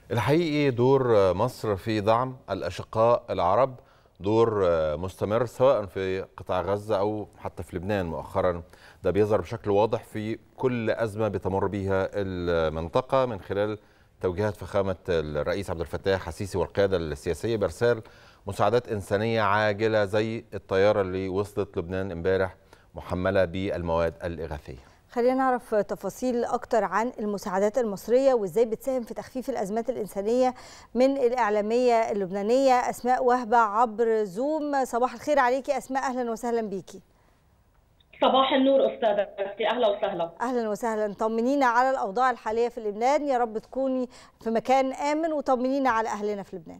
الحقيقي دور مصر في دعم الأشقاء العرب دور مستمر، سواء في قطاع غزة أو حتى في لبنان مؤخرا. ده بيظهر بشكل واضح في كل أزمة بتمر بها المنطقة من خلال توجيهات فخامة الرئيس عبد الفتاح السيسي والقيادة السياسية بإرسال مساعدات إنسانية عاجلة، زي الطيارة اللي وصلت لبنان امبارح محملة بالمواد الإغاثية. خلينا نعرف تفاصيل أكتر عن المساعدات المصرية وإزاي بتساهم في تخفيف الأزمات الإنسانية من الإعلامية اللبنانية أسماء وهبة عبر زوم. صباح الخير عليكي أسماء، أهلا وسهلا بيكي. صباح النور أستاذتي، أهلا وسهلا. أهلا وسهلا، طمنينا على الأوضاع الحالية في لبنان، يا رب تكوني في مكان آمن، وطمنينا على أهلنا في لبنان.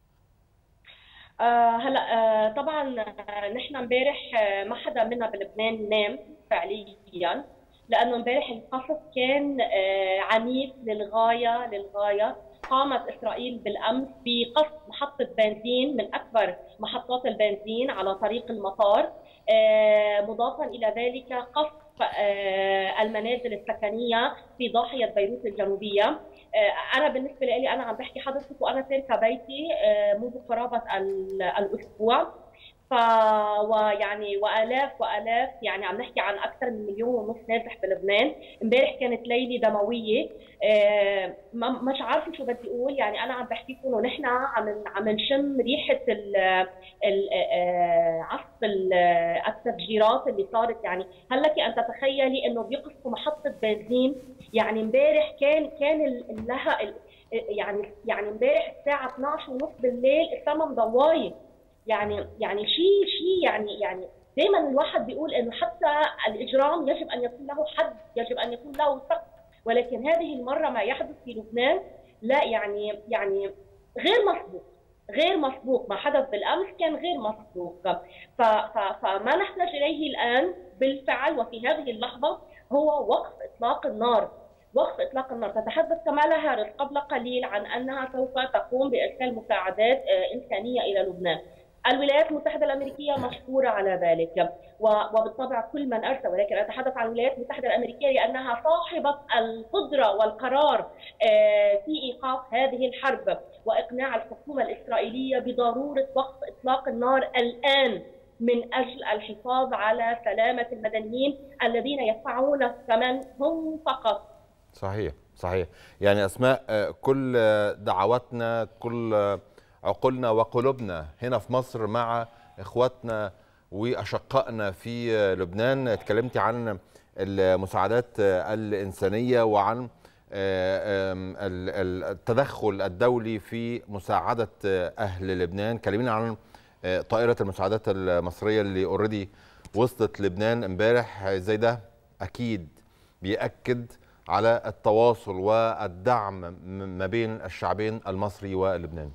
هلا طبعا نحن امبارح ما حدا منا بلبنان نام فعليا، لانه امبارح القصف كان عنيف للغايه. قامت اسرائيل بالامس بقصف محطه بنزين من اكبر محطات البنزين على طريق المطار، مضافا الى ذلك قصف المنازل السكنيه في ضاحيه بيروت الجنوبيه. انا بالنسبه لي انا عم بحكي حضرتك وانا تاركه بيتي منذ قرابه الاسبوع، ويعني والاف يعني عم نحكي عن اكثر من 1.5 مليون نازح بلبنان. امبارح كانت ليله دمويه، مش عارفه شو بدي اقول. يعني انا عم بحكي لكم ونحن عم نشم ريحه عصف التفجيرات اللي صارت. يعني هل لك ان تتخيلي انه بيقصفوا محطه بنزين؟ يعني امبارح كان لها يعني امبارح الساعه 12:30 بالليل السما مضوايه. يعني شيء يعني دائما الواحد بيقول انه حتى الاجرام يجب ان يكون له حد، يجب ان يكون له سقف، ولكن هذه المره ما يحدث في لبنان لا يعني غير مسبوق. ما حدث بالامس كان غير مسبوق. فما نحتاج اليه الان بالفعل وفي هذه اللحظه هو وقف اطلاق النار. تتحدث كمالا هاريس قبل قليل عن انها سوف تقوم بارسال مساعدات انسانيه الى لبنان. الولايات المتحدة الأمريكية مشكورة على ذلك، وبالطبع كل من أرسل، ولكن أتحدث عن الولايات المتحدة الأمريكية لأنها صاحبة القدرة والقرار في إيقاف هذه الحرب وإقناع الحكومة الإسرائيلية بضرورة وقف إطلاق النار الآن من أجل الحفاظ على سلامة المدنيين الذين يدفعون الثمن هم فقط. صحيح. يعني أسماء، كل دعواتنا، كل عقولنا وقلوبنا هنا في مصر مع إخواتنا وأشقائنا في لبنان. اتكلمتي عن المساعدات الإنسانية وعن التدخل الدولي في مساعدة أهل لبنان. كلمينا عن طائرة المساعدات المصرية اللي اوريدي وصلت لبنان امبارح. زي ده أكيد بيأكد على التواصل والدعم ما بين الشعبين المصري واللبناني.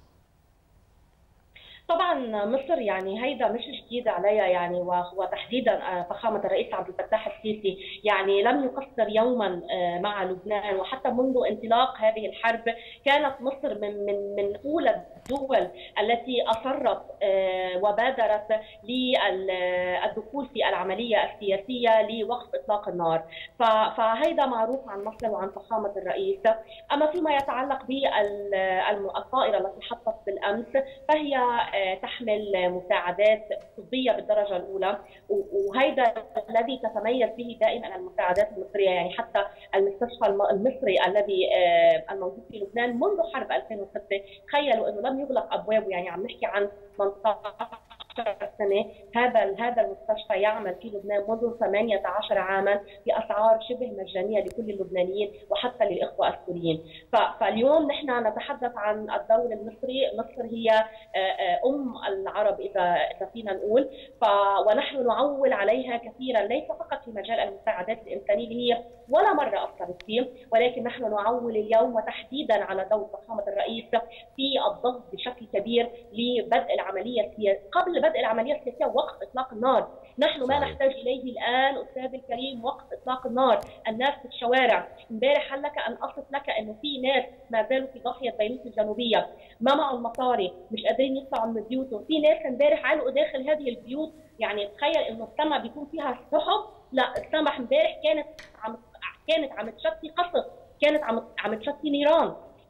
طبعا مصر يعني هيدا مش جديد عليها، يعني وتحديدا فخامه الرئيس عبد الفتاح السيسي يعني لم يقصر يوما مع لبنان، وحتى منذ انطلاق هذه الحرب كانت مصر من اولى الدول التي اصرت وبادرت للدخول في العمليه السياسيه لوقف اطلاق النار. فهيدا معروف عن مصر وعن فخامه الرئيس. اما فيما يتعلق بالطائره التي حطت بالامس فهي تحمل مساعدات طبيه بالدرجه الاولى، وهيدا الذي تتميز به دائما المساعدات المصريه. يعني حتى المستشفى المصري الذي الموجود في لبنان منذ حرب 2006 تخيلوا انه لم يغلق ابوابه. يعني عم نحكي عن 18 سنه هذا المستشفى يعمل في لبنان منذ 18 عاما باسعار شبه مجانيه لكل اللبنانيين وحتى للاخوه السوريين. فاليوم نحن نتحدث عن الدور المصري. مصر هي العرب اذا فينا نقول، ونحن نعول عليها كثيرا، ليس فقط في مجال المساعدات الانسانيه اللي هي ولا مره اثرت فيه، ولكن نحن نعول اليوم وتحديدا على دور فخامه الرئيس في الضغط بشكل كبير لبدء العمليه السياسيه، قبل بدء العمليه السياسيه ووقف اطلاق النار. نحن ما نحتاج اليه الان استاذ الكريم وقف اطلاق النار. الناس في الشوارع امبارح، هل لك ان اصف لك انه في ناس ما زالوا في ضاحيه بيروت الجنوبيه ما معهم مصاري، مش قادرين يطلعوا من بيوتهم. في ناس امبارح علقوا داخل هذه البيوت. يعني تخيل انه السماء بيكون فيها سحب، لا السماء امبارح كانت عم تشتي قصف، كانت عم تشتي نيران.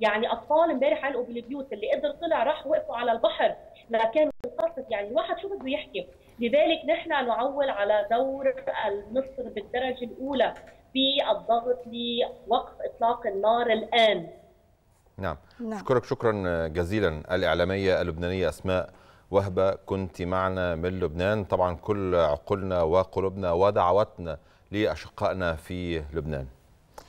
يعني اطفال امبارح علقوا بالبيوت، اللي قدر طلع راح وقفوا على البحر، لكن القصد يعني الواحد شو بده يحكي. لذلك نحن نعول على دور مصر بالدرجه الاولى في الضغط لوقف اطلاق النار الان. نعم. أشكرك شكرا جزيلا الإعلامية اللبنانية أسماء وهبة، كنت معنا من لبنان. طبعا كل عقولنا وقلوبنا ودعواتنا لأشقائنا في لبنان.